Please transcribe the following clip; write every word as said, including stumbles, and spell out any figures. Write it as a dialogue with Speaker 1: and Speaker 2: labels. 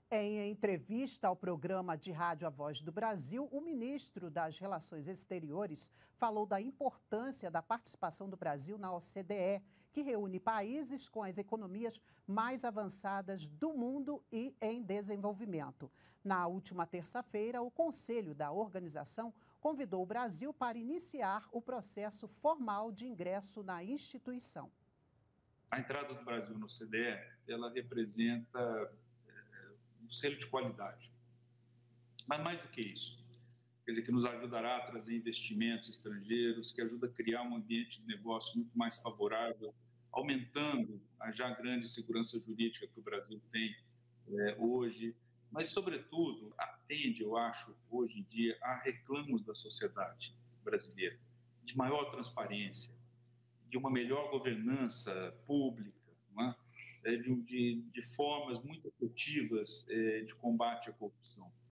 Speaker 1: Em entrevista ao programa de rádio A Voz do Brasil, o ministro das Relações Exteriores falou da importância da participação do Brasil na O C D E, que reúne países com as economias mais avançadas do mundo e em desenvolvimento. Na última terça-feira, o Conselho da organização convidou o Brasil para iniciar o processo formal de ingresso na instituição.
Speaker 2: A entrada do Brasil no O C D E, ela representa um selo de qualidade. Mas mais do que isso, quer dizer, que nos ajudará a trazer investimentos estrangeiros, que ajuda a criar um ambiente de negócio muito mais favorável, aumentando a já grande segurança jurídica que o Brasil tem é, hoje, mas, sobretudo, atende, eu acho, hoje em dia, a reclamos da sociedade brasileira, de maior transparência, de uma melhor governança pública, não é? De, de, de formas muito efetivas é, de combate à corrupção.